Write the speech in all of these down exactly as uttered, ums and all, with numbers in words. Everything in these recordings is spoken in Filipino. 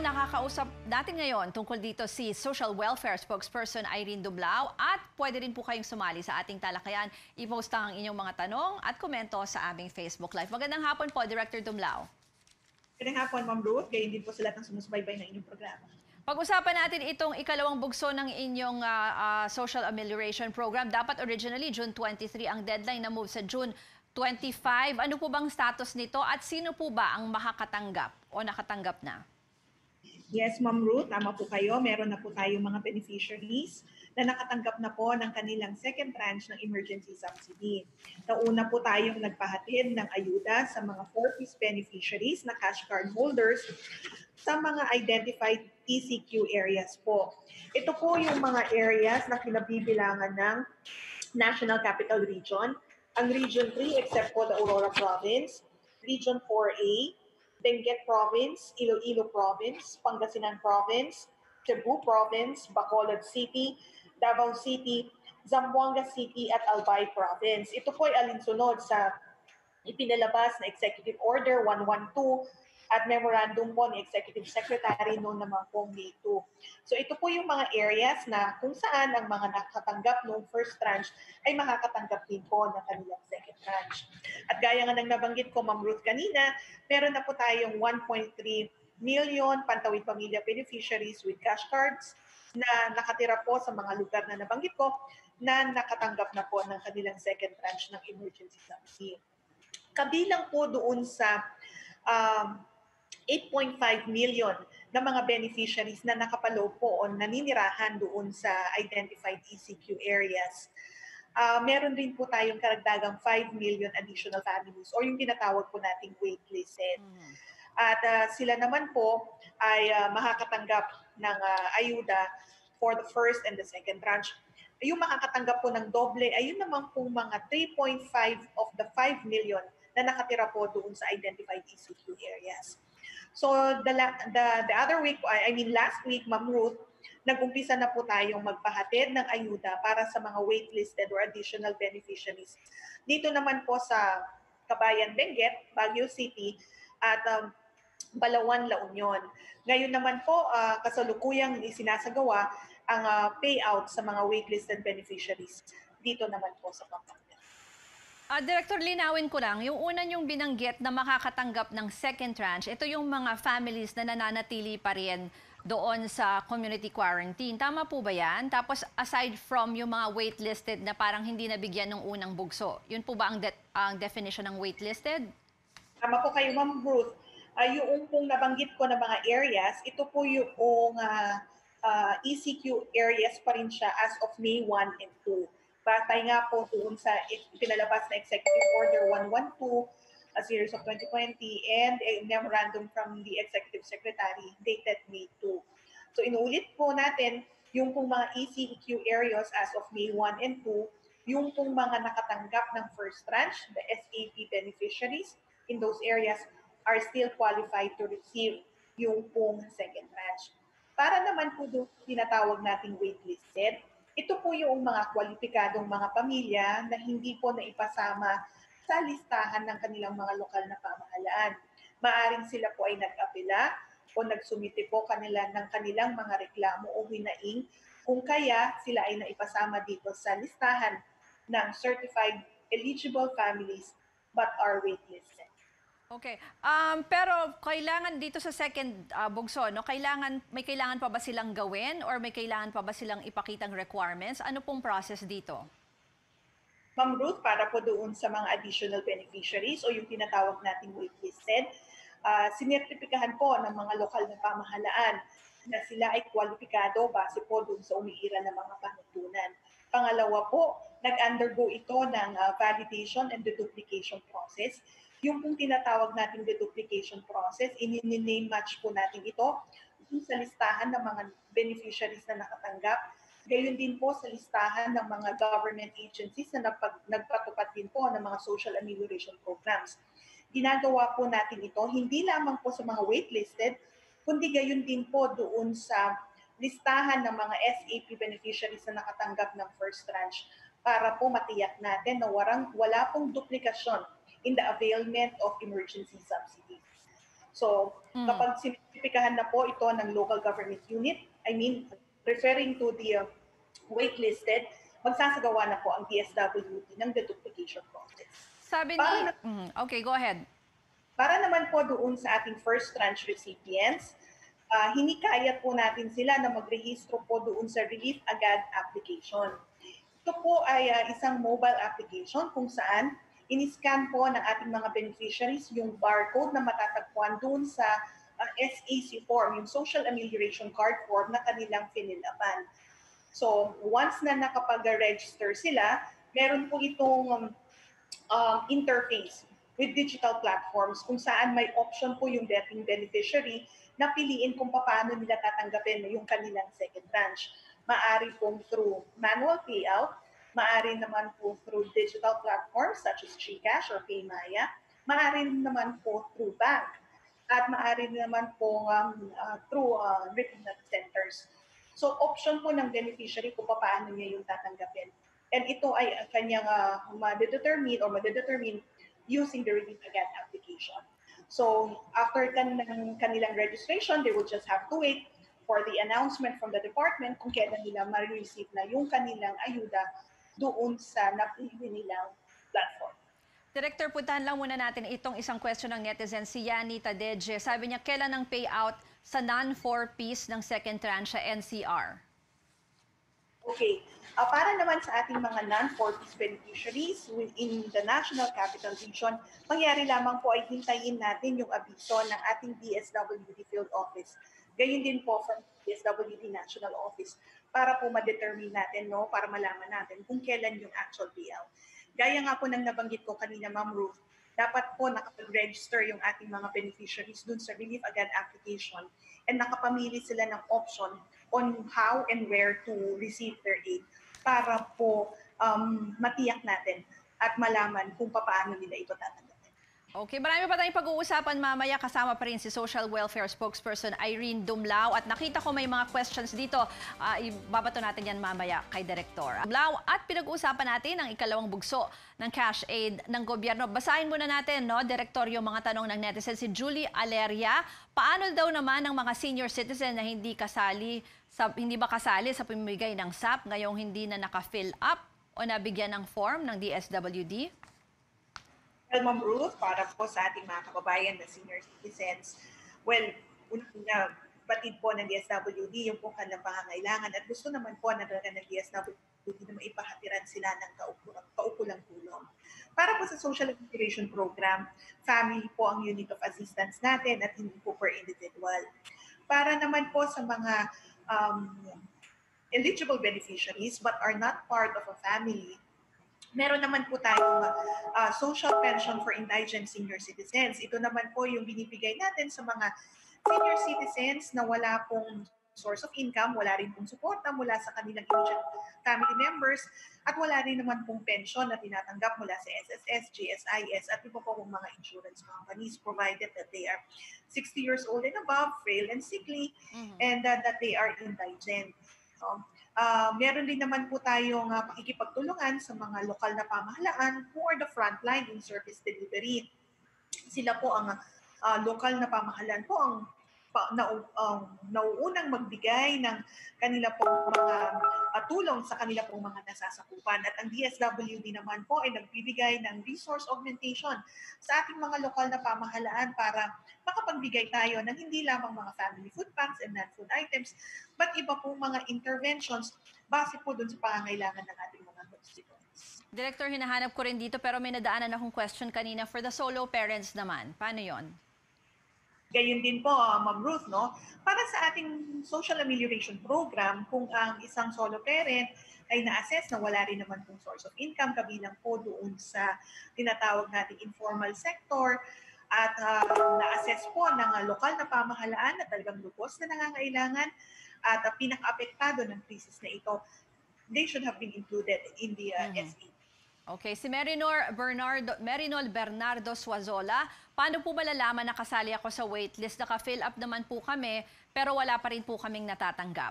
nakakausap natin ngayon tungkol dito si Social Welfare Spokesperson Irene Dumlao at pwede rin po kayong sumali sa ating talakayan. I-post ang inyong mga tanong at komento sa aming Facebook Live. Magandang hapon po, Director Dumlao. Magandang hapon, Ma'am Ruth. Gayon din po sa lahat ng sumusubaybay ng inyong programa. Pag-usapan natin itong ikalawang bugso ng inyong uh, uh, social amelioration program. Dapat originally June twenty-three ang deadline, na move sa June twenty-five. Ano po bang status nito at sino po ba ang makakatanggap o nakatanggap na? Yes, Ma'am Ruth, tama po kayo. Meron na po tayong mga beneficiaries na nakatanggap na po ng kanilang second tranche ng emergency subsidy. Nauna po tayong nagpahatid ng ayuda sa mga four-piece beneficiaries na cash card holders sa mga identified E C Q areas po. Ito po yung mga areas na kinabibilangan ng National Capital Region, ang Region three except po the Aurora Province, Region four A, Benguet Province, Iloilo Province, Pangasinan Province, Cebu Province, Bacolod City, Davao City, Zamboanga City at Albay Province. Ito po ay alinsunod sa ipinalabas na Executive Order one twelve at memorandum po ni Executive Secretary noon naman po May two. So ito po yung mga areas na kung saan ang mga nakatanggap noong first tranche ay makakatanggap din po ng kanilang second tranche. At gaya nga ng nabanggit ko, Ma'am Ruth, kanina, meron na po tayong one point three million Pantawid Pamilya beneficiaries with cash cards na nakatira po sa mga lugar na nabanggit ko na nakatanggap na po ng kanilang second tranche ng emergency subsidy. Kabilang po doon sa um, eight point five million na mga beneficiaries na nakapaloob po o naninirahan doon sa identified E C Q areas. Uh, meron din po tayong karagdagang five million additional families or yung tinatawag po nating waitlisted. Mm-hmm. At uh, sila naman po ay uh, makakatanggap ng uh, ayuda for the first and the second tranche. Yung makakatanggap po ng doble ay yun naman pong mga three point five of the five million na nakatira po doon sa identified E C Q areas. So the, the, the other week, I mean last week, Ma'am Ruth, nag-umpisa na po tayong magpahatid ng ayuda para sa mga waitlisted or additional beneficiaries. Dito naman po sa Kabayan Benguet, Baguio City, at um, Balawan, La Union. Ngayon naman po, uh, kasalukuyang isinasagawa ang uh, payout sa mga waitlisted beneficiaries dito naman po sa Pampanga. Uh, Director, linawin ko lang, yung una yung binanggit na makakatanggap ng second tranche, ito yung mga families na nananatili pa rin doon sa community quarantine. Tama po ba yan? Tapos aside from yung mga waitlisted na parang hindi nabigyan ng unang bugso, yun po ba ang, de ang definition ng waitlisted? Tama po kayo, Ma'am Ruth. Uh, yung pong nabanggit ko na mga areas, ito po yung uh, uh, E C Q areas pa rin siya as of May one and two. Batay nga po doon sa pinalabas na Executive Order one twelve, a series of twenty twenty, and a memorandum from the Executive Secretary dated May two. So inuulit po natin yung pong mga E C Q areas as of May one and two, yung pong mga nakatanggap ng first tranche, the S A P beneficiaries in those areas are still qualified to receive yung pong second tranche. Para naman po doon tinatawag nating waitlisted, ito po yung mga kwalipikadong mga pamilya na hindi po naipasama sa listahan ng kanilang mga lokal na pamahalaan. Maaring sila po ay nag-apela o nagsumite po kanila ng kanilang mga reklamo o hinaing kung kaya sila ay naipasama dito sa listahan ng certified eligible families but are waitlisted. Okay. Um, pero kailangan dito sa second uh, bugso, no? Kailangan, may kailangan pa ba silang gawin or may kailangan pa ba silang ipakitang requirements? Ano pong process dito? Ma'am Ruth, para po doon sa mga additional beneficiaries o yung tinatawag nating waitlisted, uh, sinertipikahan po ng mga lokal na pamahalaan na sila ay kwalipikado base po doon sa umiiral ng mga panuntunan. Pangalawa po, nag-undergo ito ng uh, validation and deduplication process. Yung pong tinatawag nating deduplication process, in-name match po natin ito sa listahan ng mga beneficiaries na nakatanggap. Gayon din po sa listahan ng mga government agencies na napag, nagpatupad din po ng mga social amelioration programs. Ginagawa po natin ito hindi lamang po sa mga waitlisted, kundi gayon din po doon sa listahan ng mga S A P beneficiaries na nakatanggap ng first tranche para po matiyak natin na warang, wala pong duplikasyon in the availment of emergency subsidies. So, Mm. kapag sinipikahan na po ito ng local government unit, I mean, referring to the uh, waitlisted, magsasagawa na po ang D S W D ng deduplication process. Sabi ni... Para na- Mm, okay, go ahead. Para naman po doon sa ating first tranche recipients, uh, hinikayat po natin sila na magrehistro po doon sa Relief Agad application. Ito po ay uh, isang mobile application kung saan in-scan po ng ating mga beneficiaries yung barcode na matatagpuan doon sa uh, S A C form, yung Social Amelioration Card form na kanilang finilapan. So once na nakapag-register sila, meron po itong um, um, interface with digital platforms kung saan may option po yung dating beneficiary na piliin kung paano nila tatanggapin yung kanilang second tranche. Maari pong through manual payout, maari naman po through digital platforms such as GCash or PayMaya, maari naman po through bank, at maari naman po um, uh, through uh, remittance centers. So option po ng beneficiary kung paano niya yung tatanggapin. And ito ay kanyang uh, ma-determine or ma-determine using the Relief Agad application. So after kan ng kanilang registration, they will just have to wait for the announcement from the department kung kailan nila ma-receive na yung kanilang ayuda doon sa napili nilang platform. Director, puntahan lang muna natin itong isang question ng netizen, si Yani Tadeje. Sabi niya, kailan ang payout sa non four piece ng second tranche sa N C R? Okay. Uh, para naman sa ating mga non four piece beneficiaries within the National Capital Region, mangyari lamang po ay hintayin natin yung abiso ng ating D S W D Field Office. Gayun din po from D S W D National Office para po ma-determine natin, no, para malaman natin kung kailan yung actual payout. Gaya nga po ng nabanggit ko kanina, Ma'am Ruth, dapat po nakapag-register yung ating mga beneficiaries dun sa Relief Agad application and nakapamili sila ng option on how and where to receive their aid para po um, matiyak natin at malaman kung paano nila ito tatanggapin. Okay, marami pa tayong pag-uusapan mamaya. Kasama pa rin si Social Welfare Spokesperson Irene Dumlao. At nakita ko may mga questions dito. Uh, ibabato natin yan mamaya kay Director Dumlao. At pinag-uusapan natin ang ikalawang bugso ng cash aid ng gobyerno. Basahin muna natin, no, Director, yung mga tanong ng netizen. Si Julie Aleria, paano daw naman ang mga senior citizen na hindi kasali sa, hindi ba kasali sa pamimigay ng S A P ngayong hindi na naka-fill up o nabigyan ng form ng D S W D? Well, Ma'am Ruth, para po sa ating mga kababayan na senior citizens, well, una, batid po ng D S W D yung po kanilang pangangailangan at gusto naman po na ng D S W D na maipahatiran sila ng kaukulang tulong. Para po sa Social Integration Program, family po ang unit of assistance natin at hindi po per individual. Para naman po sa mga um, eligible beneficiaries but are not part of a family, meron naman po tayong uh, social pension for indigent senior citizens. Ito naman po yung binibigay natin sa mga senior citizens na wala pong source of income, wala rin pong suporta mula sa kanilang immediate family members, at wala rin naman pong pension na tinatanggap mula sa S S S, G S I S, at iba po pong mga insurance companies, provided that they are sixty years old and above, frail and sickly, mm-hmm. and uh, that they are indigent. So, Uh, meron din naman po tayong uh, pakikipagtulungan sa mga lokal na pamahalaan who are the frontline in service delivery. Sila po ang uh, lokal na pamahalaan po ang pa, na, um, nauunang magbigay ng kanila pong mga uh, tulong sa kanila pong mga nasasakupan. At ang D S W D naman po ay nagbibigay ng resource augmentation sa ating mga lokal na pamahalaan para makapagbigay tayo ng hindi lamang mga family food packs and non-food items, but iba pong mga interventions base po dun sa pangangailangan ng ating mga constituents. Director, hinahanap ko rin dito pero may nadaanan akong question kanina for the solo parents naman. Paano yon? Gayun din po, uh, Ma'am Ruth, no? Para sa ating social amelioration program, kung ang isang solo parent ay na-assess na wala rin naman pong source of income, kabilang po doon sa tinatawag nating informal sector, at uh, na-assess po ng uh, lokal na pamahalaan na talagang lubos na nangangailangan at uh, pinaka-apektado ng krisis na ito, they should have been included in the uh, mm-hmm. S A. Okay, si Merinor Bernardo, Merinol Bernardo Suazola, paano po malalaman na kasali ako sa waitlist? Naka-fill up naman po kami, pero wala pa rin po kaming natatanggap.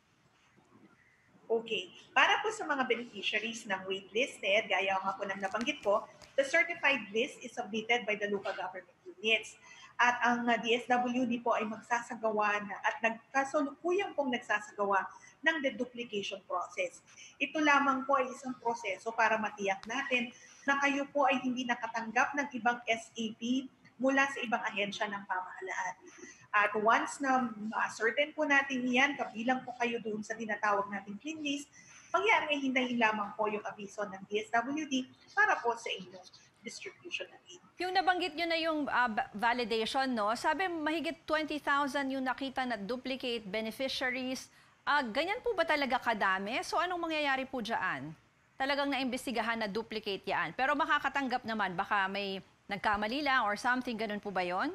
Okay. Para po sa mga beneficiaries ng waitlisted, gaya nga po ng nabanggit ko, the certified list is submitted by the local government units. at ang uh, D S W D po ay magsasagawa na at nagkasalukuyang pong nagsasagawa ng deduplication process. Ito lamang po ay isang proseso para matiyak natin na kayo po ay hindi nakatanggap ng ibang S A P mula sa ibang ahensya ng pamahalaan. At once na ma-certain po natin yan, kabilang po kayo doon sa tinatawag nating clean list, mangyari hintayin lamang po yung abiso ng D S W D para po sa inyong distribution ng aid. Yung nabanggit nyo na yung uh, validation, no? Sabi mahigit twenty thousand yung nakita na duplicate beneficiaries. Uh, ganyan po ba talaga kadami? So anong mangyayari po dyan? Talagang naimbestigahan na duplicate yan. Pero makakatanggap naman, baka may nagkamali lang or something, ganun po ba yon?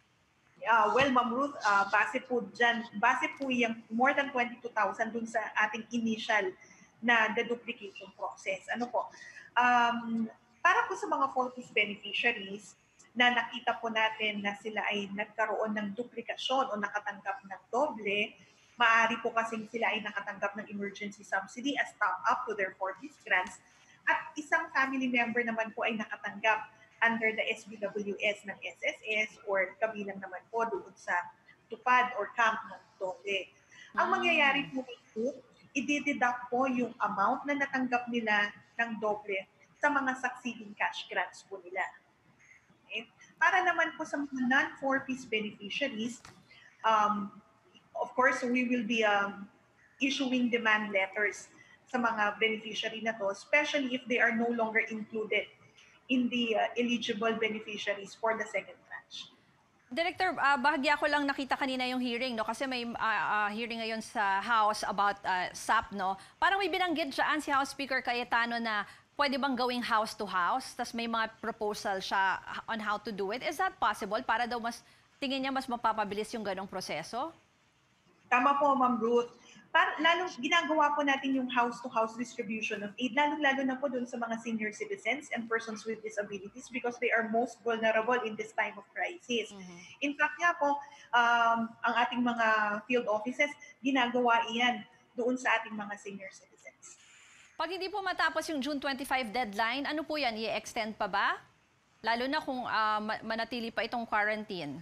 Uh, well, Ma'am Ruth, uh, base po dyan, base po yung more than twenty-two thousand dun sa ating initial na deduplication process. Ano po? Um, para po sa mga four-piece beneficiaries na nakita po natin na sila ay nagkaroon ng duplikasyon o nakatanggap ng doble, maaari po kasing sila ay nakatanggap ng emergency subsidy as top-up to their four-piece grants at isang family member naman po ay nakatanggap under the S B W S ng S S S or kabilang naman po doon sa tupad or camp ng doble. Ang mangyayari po ito, i-deduct po yung amount na natanggap nila ng doble sa mga succeeding cash grants po nila. Okay? Para naman po sa mga non-four-piece beneficiaries, um, of course, we will be um, issuing demand letters sa mga beneficiary na to, especially if they are no longer included in the uh, eligible beneficiaries for the second tranche. Director, uh, bahagya ko lang nakita kanina yung hearing, no? Kasi may uh, uh, hearing ngayon sa House about uh, S A P, no? Parang may binanggit dyan si House Speaker Cayetano na pwede bang gawing house to house, tas may mga proposal siya on how to do it. Is that possible? Para daw mas, tingin niya mas mapapabilis yung ganong proseso? Tama po, Ma'am Ruth. Para, lalong ginagawa po natin yung house-to-house distribution of aid, lalong-lalo na po dun sa mga senior citizens and persons with disabilities because they are most vulnerable in this time of crisis. Mm-hmm. In fact nga po, um, ang ating mga field offices, ginagawa iyan doon sa ating mga senior citizens. Pag hindi po matapos yung June twenty-five deadline, ano po yan? I-extend pa ba? Lalo na kung uh, manatili pa itong quarantine.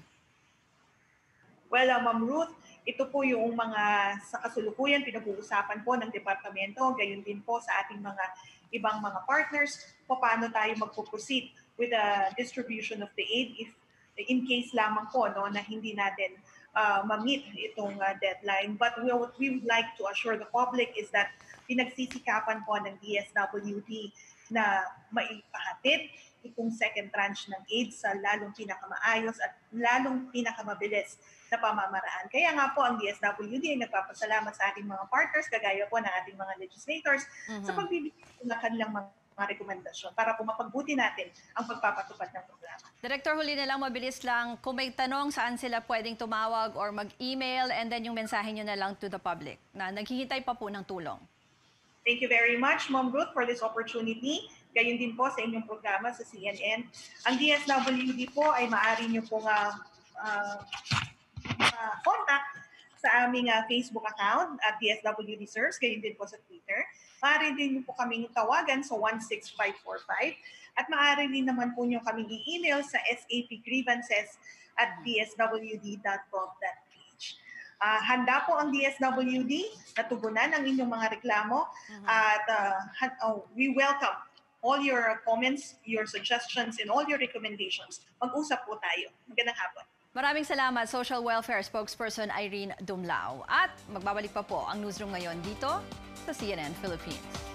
Well, uh, Ma'am Ruth, ito po yung mga sa kasulukuyan pinag-uusapan po ng departamento, gayon din po sa ating mga ibang mga partners, po paano tayo magpo-proceed with the distribution of the aid if in case lamang po no, na hindi natin uh, ma-meet itong uh, deadline. But we, what we would like to assure the public is that pinagsisikapan po ng D S W D na maipahatid itong second tranche ng aid sa lalong pinakamaayos at lalong pinakamabilis na pamamaraan. Kaya nga po ang D S W D ay nagpapasalamat sa ating mga partners, kagaya po ng ating mga legislators, mm-hmm. sa pagbibigay ng kanilang mga mga rekomendasyon para po mapagbuti natin ang pagpapatupad ng programa. Director, huli na lang, mabilis lang, kung may tanong saan sila pwedeng tumawag or mag-email and then yung mensahe nyo na lang to the public na naghihintay pa po ng tulong. Thank you very much, Ma'am Ruth, for this opportunity. Gayon din po sa inyong programa sa C N N. Ang D S W D po ay maaari nyo pong uh, uh, uh, contact sa aming uh, Facebook account at D S W D Serves, gayon din po sa Twitter. Maaari din po kaming tawagan sa one six five four five at maaari din naman po nyo kaming i-email sa sapgrievances at d s w d dot gov dot p h. Uh, handa po ang D S W D na tugunan ang inyong mga reklamo uh-huh. at uh, oh, we welcome all your comments, your suggestions, and all your recommendations. Mag-usap po tayo. Magandang hapon. Maraming salamat, Social Welfare Spokesperson Irene Dumlao. At magbabalik pa po ang newsroom ngayon dito sa C N N Philippines.